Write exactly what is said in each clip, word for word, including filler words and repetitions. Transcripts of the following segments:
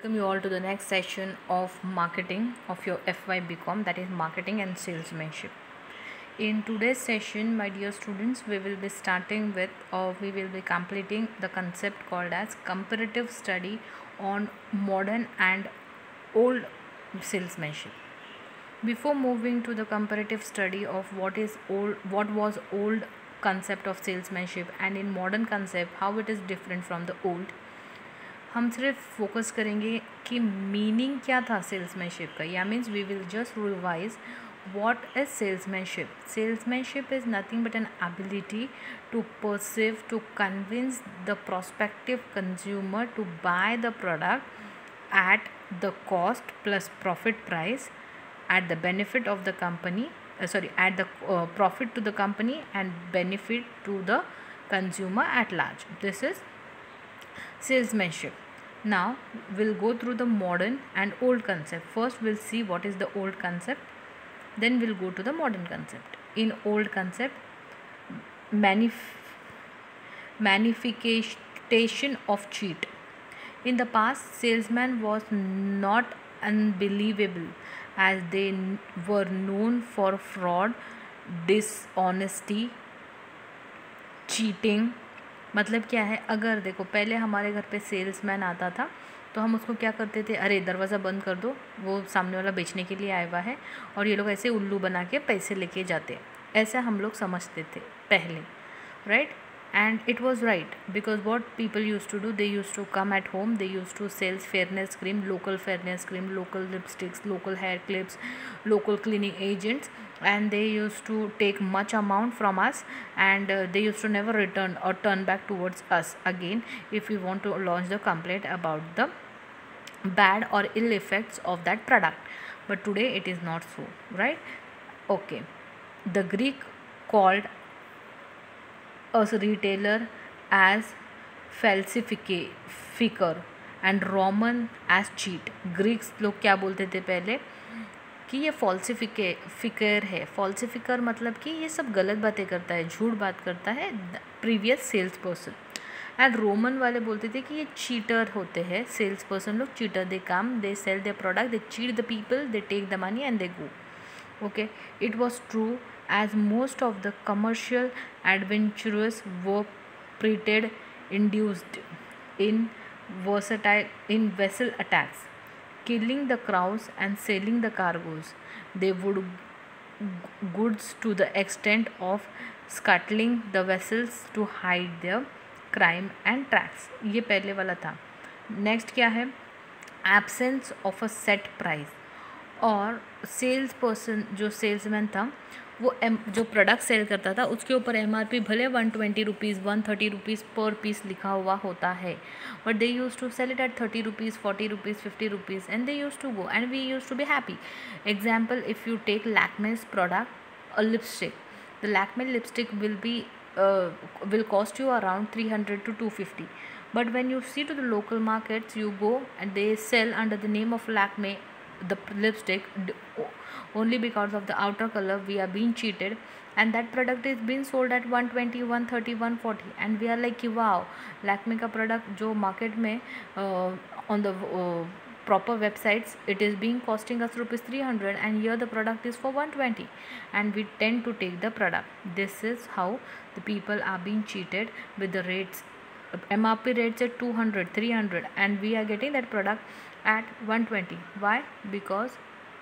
welcome you all to the next session of marketing of your F Y B Com, that is marketing and salesmanship. In today's session, my dear students, we will be starting with or we will be completing the concept called as comparative study on modern and old salesmanship. Before moving to the comparative study of what is old, what was old concept of salesmanship and in modern concept how it is different from the old, हम सिर्फ focus करेंगे कि meaning क्या था salesmanship का. या means we will just revise what is salesmanship. Salesmanship is nothing but an ability to perceive, to convince the prospective consumer to buy the product at the cost plus profit price, at the benefit of the company, uh, sorry, at the uh, profit to the company and benefit to the consumer at large. This is salesmanship. Now we'll go through the modern and old concept. First we'll see what is the old concept, then we'll go to the modern concept. In old concept, manif- magnification of cheat. In the past, salesman was not unbelievable as they n- were known for fraud, dishonesty, cheating. मतलब क्या है, अगर देखो पहले हमारे घर पे salesman आता था तो हम उसको क्या करते थे, अरे दरवाज़ा बंद कर दो, वो सामने वाला बेचने के लिए आया हुआ है और ये लोग ऐसे उल्लू बना के पैसे लेके जाते. ऐसा हम लोग समझते थे पहले, right. And it was right because what people use to do, they use to come at home, they use to sells fairness cream, local fairness cream, local lipsticks, local hair clips, local cleaning agents, and they used to take much amount from us, and uh, they used to never return or turn back towards us again if we want to launch the complaint about the bad or ill effects of that product. But today it is not so, right? Okay, the Greek called a retailer as falsifier and Roman as cheat. Greeks लोग क्या बोलते थे पहले कि ये फॉल्सिफिके फिकर है. फॉल्सिफिकर मतलब कि ये सब गलत बातें करता है, झूठ बात करता है previous sales person. And Roman वाले बोलते थे कि ये चीटर होते हैं, सेल्स पर्सन लोग cheater. They come, they sell their product, they cheat the people, they take the money and they go. Okay, it was true as most of the commercial adventurers were treated induced in versatile in vessel attacks, killing the crowds and selling the cargoes. They would goods to the extent of scuttling the vessels to hide their crime and tracks. ये पहले वाला था. Next क्या है, absence of a set price. और sales person जो salesman था वो एम जो प्रोडक्ट सेल करता था उसके ऊपर एम आर पी भले one twenty rupees one thirty rupees per piece लिखा हुआ होता है, but they use to sell it at thirty rupees, forty rupees, fifty rupees, and they use to go and we use to be happy. Example, if you take Lakme's product, a lipstick, the Lakme lipstick will be will cost you around three hundred to two fifty, but when you see to the local markets, you go and they sell under the name of Lakme the lipstick only because of the outer color. We are being cheated and that product is being sold at one twenty, one thirty, one forty, and we are like कि wow, Lakme का product जो market में uh, on the uh, proper websites it is being costing us rupees three hundred, and here the product is for one twenty, and we tend to take the product. This is how the people are being cheated with the rates. M R P rates at two hundred, three hundred, and we are getting that product at one twenty. Why? Because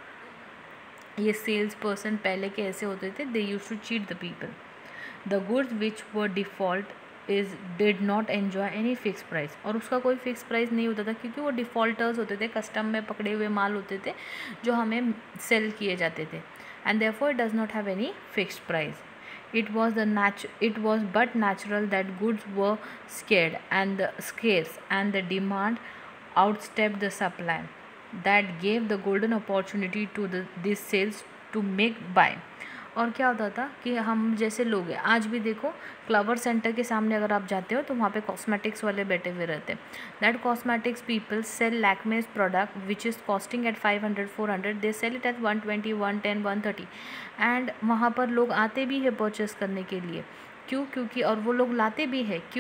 ये sales person पहले के ऐसे होते थे, they use to cheat the people. The goods which were default is did not enjoy any fix price. और उसका कोई fix price नहीं होता था क्योंकि वो डिफ़ॉल्टर्स होते थे, कस्टम में पकड़े हुए माल होते थे जो हमें सेल किए जाते थे, and therefore it does not have any fixed price. It was the natu- it was but natural that goods were scared and the scarce, and the demand outstepped the supply. That gave the golden opportunity to the these sales to make buy. और क्या होता था कि हम जैसे लोग हैं, आज भी देखो क्लवर सेंटर के सामने अगर आप जाते हो तो वहाँ पे कॉस्मेटिक्स वाले बैठे हुए रहते हैं. That cosmetics people sell Lakme's product which is costing at five hundred four hundred, they sell it at one twenty, one ten, one thirty, and वहाँ पर लोग आते भी है परचेस करने के लिए. क्यों? क्योंकि और वो लोग लाते भी है क्यों?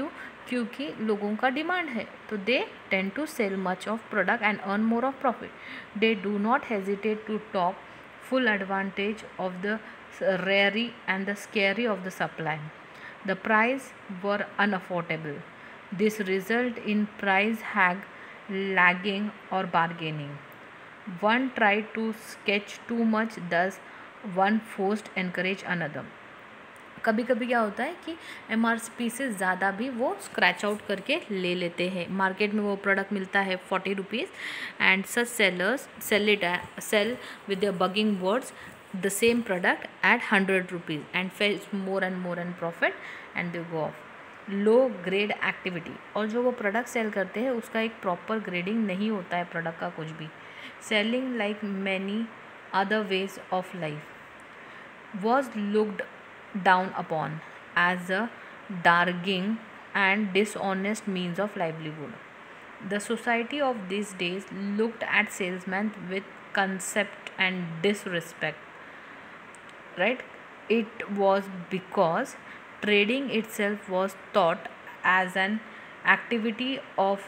क्योंकि लोगों का डिमांड है, तो they tend to sell much of product and earn more of profit. They do not hesitate to talk full advantage of the rarity and the scarcity of the supply. The price were unaffordable. This result in price hag, lagging or bargaining. One tried to sketch too much, thus one forced encourage another. कभी कभी क्या होता है कि M R P से ज़्यादा भी वो स्क्रैच आउट करके ले लेते हैं. मार्केट में वो प्रोडक्ट मिलता है forty rupees and such sellers sell it sell with the bugging words the same product at hundred rupees and fetch more and more and profit and they go off. Low grade activity, और जो वो product cell करते हैं उसका एक proper grading नहीं होता है प्रोडक्ट का कुछ भी. Selling like many other ways of life was looked down upon as a darging and dishonest means of livelihood. The society of these days looked at salesmen with contempt and disrespect. Right? It was because trading itself was thought as an activity of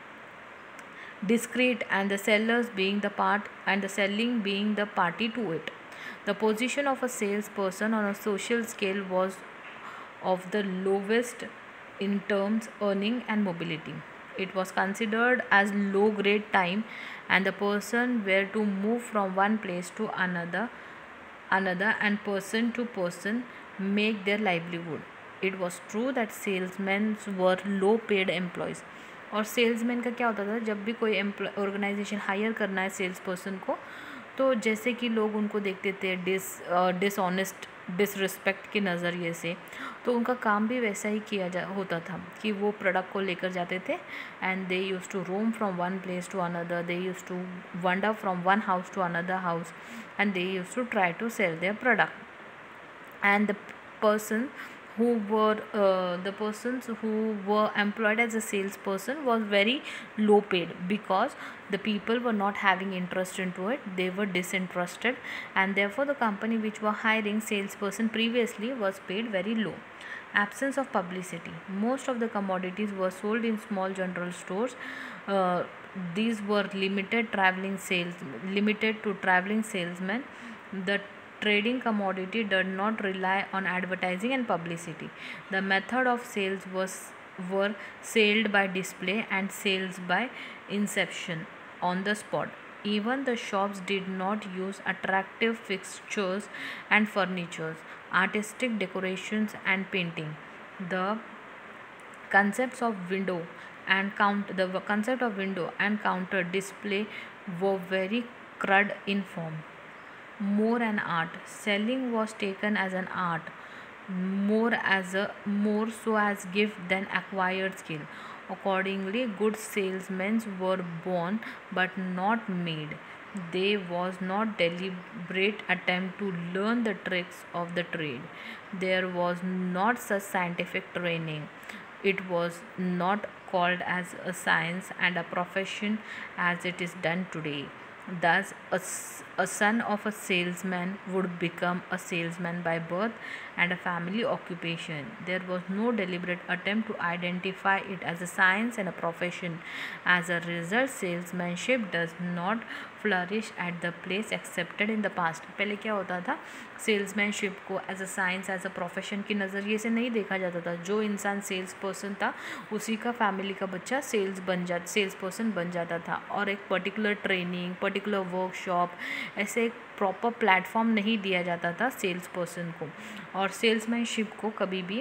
discreet and the sellers being the part and the selling being the party to it. The position of a salesperson on a social scale was of the lowest in terms earning and mobility. It was considered as low grade time and the person were to move from one place to another another and person to person make their livelihood. It was true that salesmen were low paid employees. और salesman का क्या होता था, जब भी कोई employ organisation higher करना है सेल्स पर्सन को, तो जैसे कि लोग उनको देखते थे डिस डिसऑनेस्ट डिसरिस्पेक्ट के नज़रिए से, तो उनका काम भी वैसा ही किया जा होता था कि वो प्रोडक्ट को लेकर जाते थे and they use to roam from one place to another, they use to wonder from one house to another house and they use to try to sell their product. And the person who were uh, the persons who were employed as a salesperson was very low paid because the people were not having interest into it, they were disinterested, and therefore the company which were hiring salesperson previously was paid very low. Absence of publicity. Most of the commodities were sold in small general stores. Uh, these were limited traveling sales limited to traveling salesmen. The trading commodity did not rely on advertising and publicity. The method of sales was were sold by display and sales by inception on the spot. Even the shops did not use attractive fixtures and furniture, artistic decorations and painting. The concepts of window and count the concept of window and counter display were very crude in form. More an art. Selling was taken as an art, more as a more so as gift than acquired skill. Accordingly, good salesmen were born but not made. There was not deliberate attempt to learn the tricks of the trade. There was not such scientific training. It was not called as a science and a profession as it is done today. Thus, a, a son of a salesman would become a salesman by birth and a family occupation. There was no deliberate attempt to identify it as a science and a profession. As a result, salesmanship does not flourish at the place accepted in the past. पहले क्या होता था, salesmanship को as a science as a profession के नज़रिए से नहीं देखा जाता था. जो इंसान सेल्स पर्सन था उसी का फैमिली का बच्चा सेल्स बन जा सेल्स पर्सन बन जाता था, और एक पर्टिकुलर ट्रेनिंग, पर्टिकुलर वर्कशॉप, ऐसे एक प्रॉपर प्लेटफॉर्म नहीं दिया जाता था सेल्स पर्सन को. और सेल्समैनशिप को कभी भी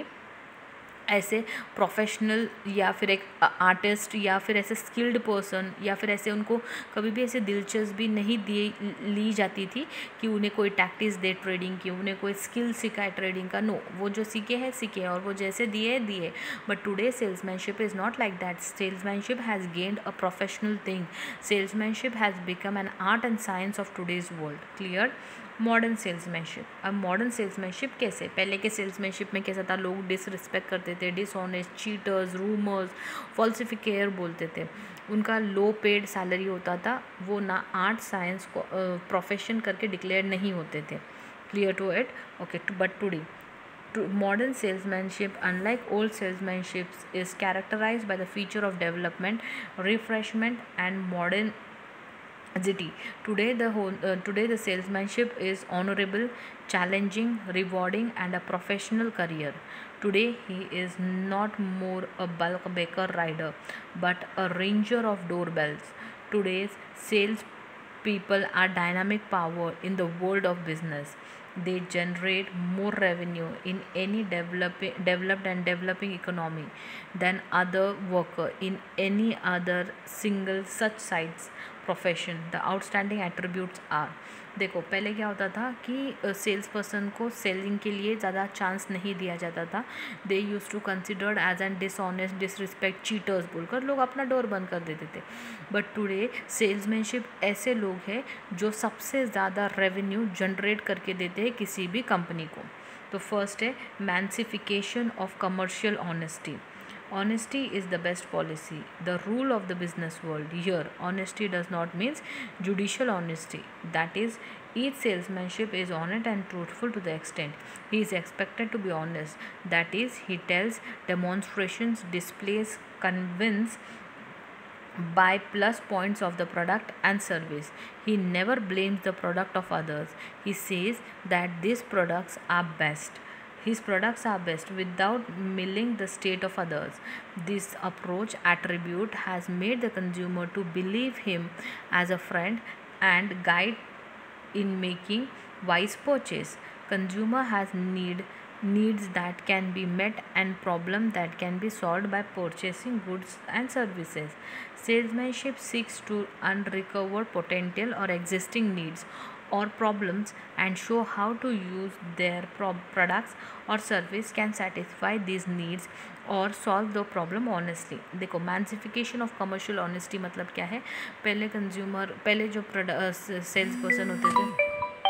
ऐसे प्रोफेशनल या फिर एक आर्टिस्ट या फिर ऐसे स्किल्ड पर्सन या फिर ऐसे उनको कभी भी ऐसे दिलचस्पी नहीं दी ली जाती थी कि उन्हें कोई टैक्टिस दे ट्रेडिंग की, उन्हें कोई स्किल सिखाए ट्रेडिंग का. नो, वो जो सीखे हैं सीखे और वो जैसे दिए दिए. But today salesmanship is not like that. Salesmanship has gained a professional thing. Salesmanship has become an art and science of today's world. Clear. Modern salesmanship. अब मॉडर्न सेल्समैनशिप कैसे, पहले के सेल्समैनशिप में कैसा था, लोग डिसरिस्पेक्ट करते थे, डिसऑनेस्ट, चीटर्स, रूमर्स, फॉल्सिफिकेयर बोलते थे. उनका लो पेड सैलरी होता था, वो ना आर्ट साइंस को प्रोफेशन करके डिक्लेयर नहीं होते थे. Clear to it. Okay. But today To modern salesmanship, unlike old salesmanship, is characterized by the feature of development, refreshment, and modern agility. Today, the whole, uh, today the salesmanship is honorable, challenging, rewarding, and a professional career. Today, he is not more a bulk baker rider, but a ranger of doorbells. Today's sales people are dynamic power in the world of business. They generate more revenue in any developing, developed and developing economy than other worker in any other single such sites profession. The outstanding attributes are, देखो पहले क्या होता था कि sales person को selling के लिए ज़्यादा चांस नहीं दिया जाता था. They use to considered as an dishonest, disrespect, cheaters बोलकर लोग अपना डोर बंद कर देते थे. बट टुडे सेल्समैनशिप ऐसे लोग हैं जो सबसे ज़्यादा रेवेन्यू जनरेट करके देते हैं किसी भी कंपनी को. तो फर्स्ट है manifestation of commercial honesty. Honesty is the best policy, the rule of the business world. Here, honesty does not mean judicial honesty. That is, each salesmanship is honest and truthful to the extent he is expected to be honest. That is, he tells, demonstrations, displays, convince by plus points of the product and service. He never blames the product of others. He says that these products are best. His products are best without milling the state of others. This approach attribute has made the consumer to believe him as a friend and guide in making wise purchase. Consumer has need needs that can be met and problem that can be solved by purchasing goods and services. Salesmanship seeks to uncover potential or existing needs or problems and show how to use their pro- products or service can satisfy these needs or solve the problem honestly. देखो मैंसिफिकेशन of commercial honesty मतलब क्या है. पहले consumer पहले जो sales person होते थे,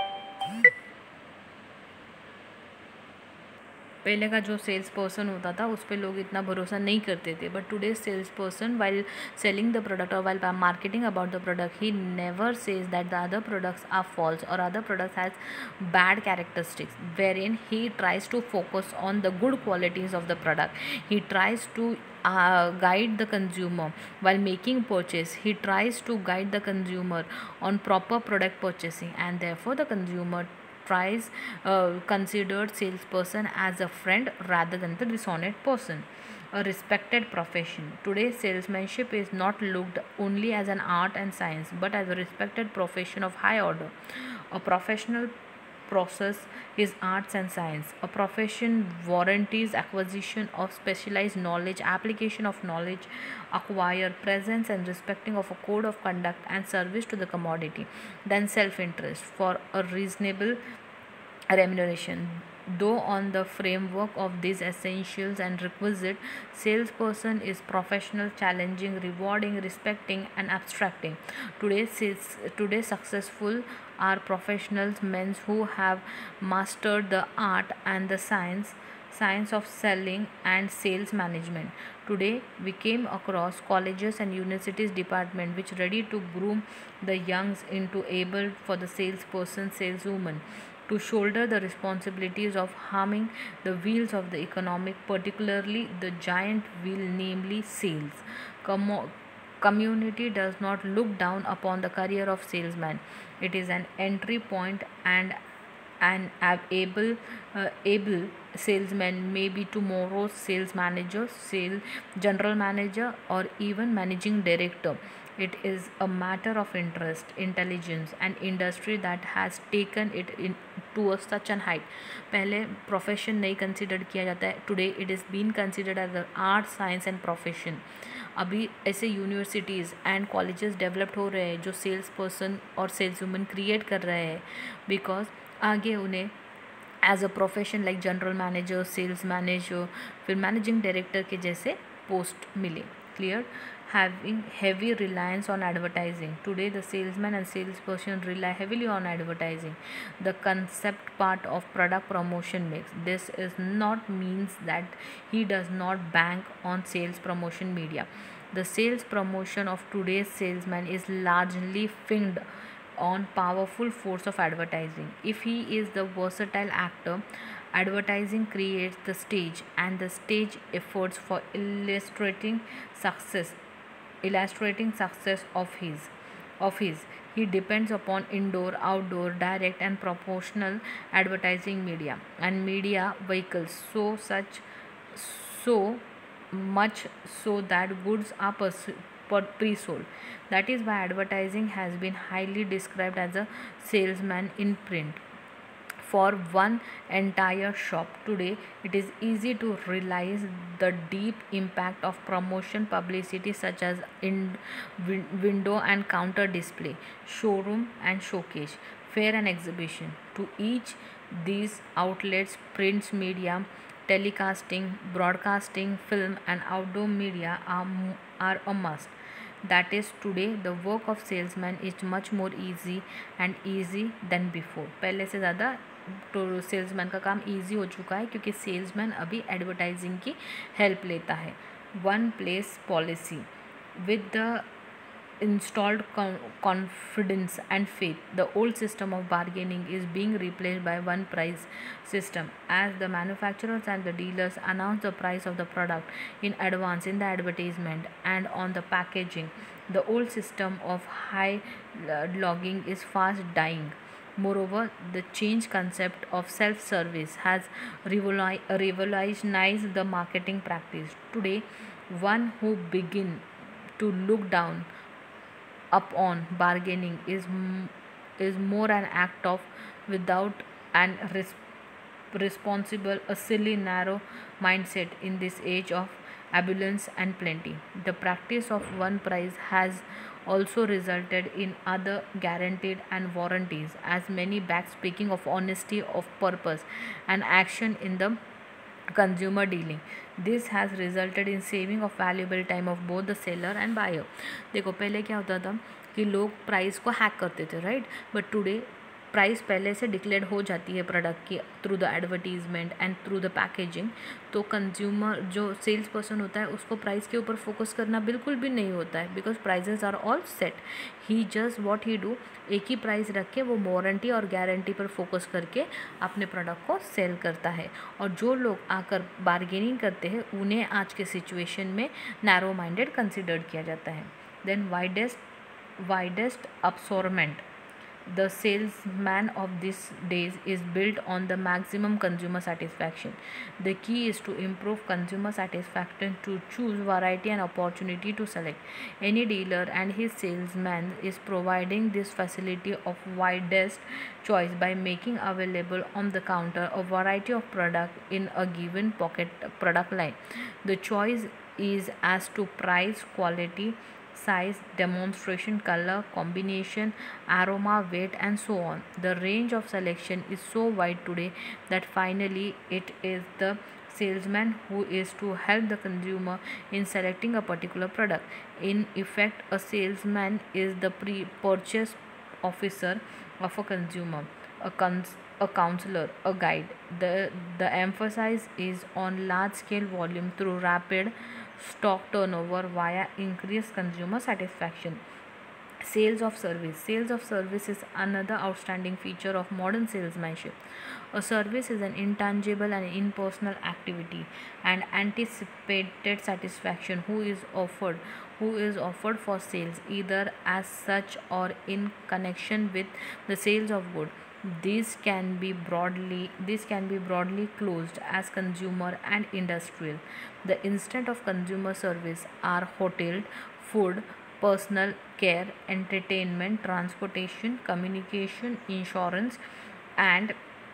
पहले का जो सेल्स पर्सन होता था उस पर लोग इतना भरोसा नहीं करते थे. But today sales person while selling the product और while marketing about the product, he never says that the other products are false और other products has bad characteristics, wherein he tries to focus on the good qualities of the product. He tries to Uh, guide the consumer while making purchase. He tries to guide the consumer on proper product purchasing, and therefore the consumer tries uh, considered salesperson as a friend rather than the dishonest person. A respected profession. Today salesmanship is not looked only as an art and science but as a respected profession of high order. A professional process is arts and science. A profession warranties acquisition of specialized knowledge, application of knowledge, acquire presence and respecting of a code of conduct and service to the commodity than self-interest for a reasonable remuneration. Though on the framework of these essentials and requisite, salesperson is professional, challenging, rewarding, respecting, and abstracting. Today, sales, today successful are professionals, men who have mastered the art and the science science of selling and sales management. Today we came across colleges and universities department which ready to groom the youngs into able for the salesperson, saleswoman to shoulder the responsibilities of harming the wheels of the economic, particularly the giant wheel, namely sales. Com- community does not look down upon the career of salesman. It is an entry point, and an able uh, able salesman may be tomorrow's sales manager, sales general manager, or even managing director. It is a matter of interest, intelligence, and industry that has taken it in to a such an height. पहले profession नहीं consider किया जाता है. Today it is been considered as art, science and profession. अभी ऐसे universities and colleges developed हो रहे हैं जो सेल्स पर्सन और सेल्स वुमन क्रिएट कर रहे हैं, बिकॉज आगे उन्हें as a profession like general manager, sales manager, फिर मैनेजिंग डायरेक्टर के जैसे पोस्ट मिले. Clear. Having heavy reliance on advertising. Today the salesman and salesperson rely heavily on advertising, the concept part of product promotion mix. This is not means that he does not bank on sales promotion media. The sales promotion of today's salesman is largely finged on powerful force of advertising. If he is the versatile actor Advertising creates the stage and the stage efforts for illustrating success illustrating success of his of his he depends upon indoor, outdoor, direct and proportional advertising media and media vehicles so such so much so that goods are pers- per- pre-sold. That is why advertising has been highly described as a salesman in print for one entire shop. Today, it is easy to realize the deep impact of promotion publicity such as in win- window and counter display, showroom and showcase, fair and exhibition. To each these outlets, prints media, telecasting, broadcasting, film and outdoor media are, are a must. That is today the work of salesman is much more easy and easy than before. पहले से ज़्यादा तो salesman का काम easy हो चुका है क्योंकि सेल्समैन अभी एडवर्टाइजिंग की हेल्प लेता है. One place policy with the installed con- confidence and faith, the old system of bargaining is being replaced by one price system as the manufacturers and the dealers announce the price of the product in advance in the advertisement and on the packaging. The old system of high uh, logging is fast dying. Moreover, the change concept of self-service has revolu- revolutionized the marketing practice. Today, one who begin to look down upon bargaining is m- is more an act of without an res- responsible a silly narrow mindset in this age of abundance and plenty. The practice of one price has also resulted in other guaranteed and warranties as many back speaking of honesty of purpose and action in the consumer dealing. This has resulted in saving of valuable time of both the seller and buyer. देखो पहले क्या होता था कि लोग price को hack करते थे, राइट, बट टुडे प्राइस पहले से डिक्लेयर हो जाती है प्रोडक्ट की through the advertisement and through the packaging. तो कंज्यूमर जो सेल्स पर्सन होता है उसको प्राइस के ऊपर फोकस करना बिल्कुल भी नहीं होता है because prices are all set. He just what he do, एक ही प्राइस रख के वो वारंटी और गारंटी पर फोकस करके अपने प्रोडक्ट को सेल करता है. और जो लोग आकर बार्गेनिंग करते हैं उन्हें आज के सिचुएशन में नैरो माइंडेड कंसिडर्ड किया जाता है. Then widest widest assortment. The salesman of these days is built on the maximum consumer satisfaction. The key is to improve consumer satisfaction to choose variety and opportunity to select. Any dealer and his salesman is providing this facility of widest choice by making available on the counter a variety of product in a given pocket product line. The choice is as to price, quality, size, demonstration, color, combination, aroma, weight and so on. The range of selection is so wide today that finally it is the salesman who is to help the consumer in selecting a particular product. In effect, a salesman is the pre-purchase officer of a consumer, a, cons- a counselor, a guide. The, the emphasis is on large scale volume through rapid stock turnover via increased consumer satisfaction. Sales of service. Sales of service is another outstanding feature of modern salesmanship. A service is an intangible and impersonal activity and anticipated satisfaction who is offered who is offered for sales either as such or in connection with the sales of good. These can be broadly this can be broadly closed as consumer and industrial. The instant of consumer service are hotel, food, personal care, entertainment, transportation, communication, insurance, and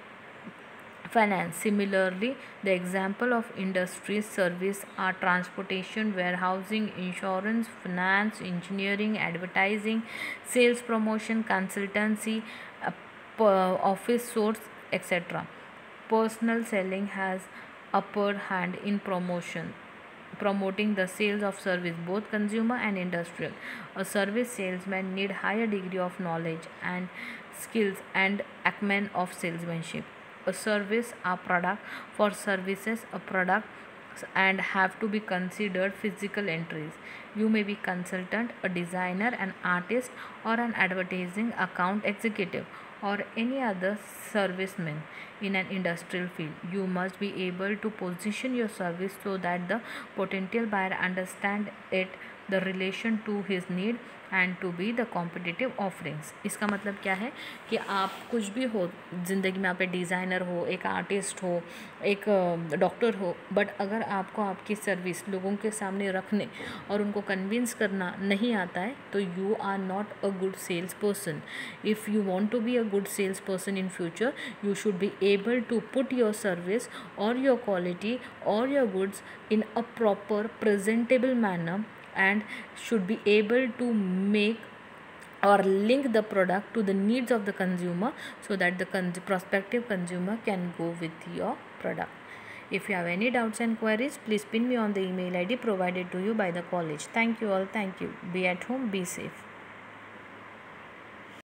finance. Similarly, the example of industries service are transportation, warehousing, insurance, finance, engineering, advertising, sales promotion, consultancy, uh, per- office source, et cetera. Personal selling has upper hand in promotion promoting the sales of service both consumer and industrial. A service salesman need higher degree of knowledge and skills and acumen of salesmanship. A service, a product. For services, a product and have to be considered physical entries. You may be consultant, a designer, an artist, or an advertising account executive, or any other serviceman in an industrial field. You must be able to position your service so that the potential buyer understand it, the relation to his need and to be the competitive offerings. इसका मतलब क्या है कि आप कुछ भी हो ज़िंदगी में, आप एक डिज़ाइनर हो, एक आर्टिस्ट हो, एक डॉक्टर हो, बट अगर आपको आपकी सर्विस लोगों के सामने रखने और उनको कन्विंस करना नहीं आता है तो you are not a good sales person. If you want to be a good sales person in future, you should be able to put your service or your quality or your goods in a proper presentable manner and should be able to make or link the product to the needs of the consumer so that the con- prospective consumer can go with your product. If you have any doubts and queries, please pin me on the email I D provided to you by the college. Thank you all. Thank you. Be at home. Be safe.